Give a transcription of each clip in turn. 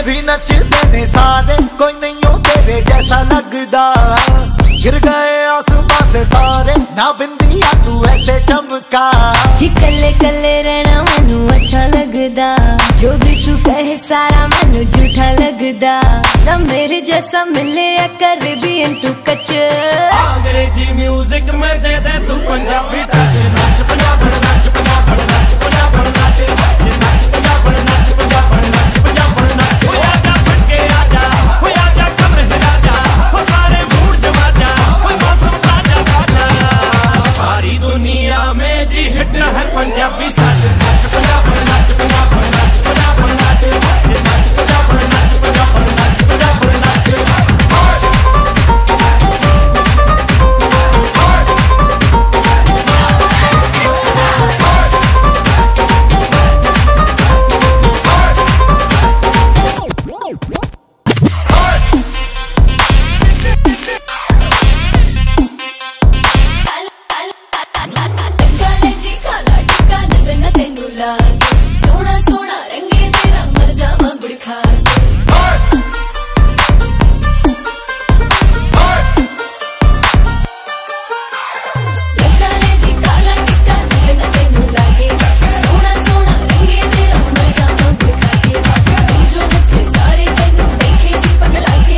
जितने भी नचते ने सारे, कोई नहीं हो तेरे जैसा लगदा। गिर गए आसमां से तारे, ना बिंदिया तू ऐसे चमका। जी कल्ले कल्ले रहना मनु अच्छा लगदा, जो भी तू कहे सारा मनु झूठा लगदा। ना मेरे जैसा मिले या कैरेबियन टू कच। अंग्रेजी म्यूजिक में दे दे तू पंजाबी टच। नाच पंजाब नाच पंजाब नाच पंजाब नाच, नाच पंजाब नाच पंजाब नाच पंजाब नाच। हो आजा सटके आजा, हो आजा कमर हिला जा, हो सारे मूड जमा जा, हो मौसम ताजा ताजा। सारी दुनिया में जी हिट है पंजाबी साज। नाच पंजाब नाच पंजाब नाच पंजाब नाच, नाच पंजाब नाच पंजाब नाच पंजाब नाच। सोना सोना रंगे तेरा मर जावा गुड़ खा। लगा ले जी काला टिक्का नजर न तेनू लागे। सोना सोना रंगे तेरा मर जावा गुड़ खा के। जो बच्चे सारे तेनू देखे जी पगला के।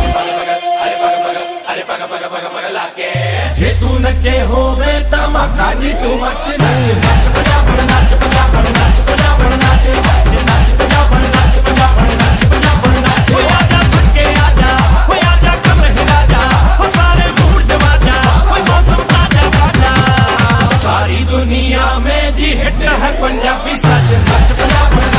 अरे पग पग पग पगला के। जे तू नचे होवे तमाका जी टू मच। नच नच पंजाब नाच पंजाब नाच पंजाब नाच, नाच पंजाब नाच पंजाब नाच पंजाब नाच। हो आजा सटके आजा, हो आजा कमर हिला जा, हो सारे मूड जमा जा, हो मौसम ताजा ताजा। सारी दुनिया में जी हिट है पंजाबी साज। नाच पंजाब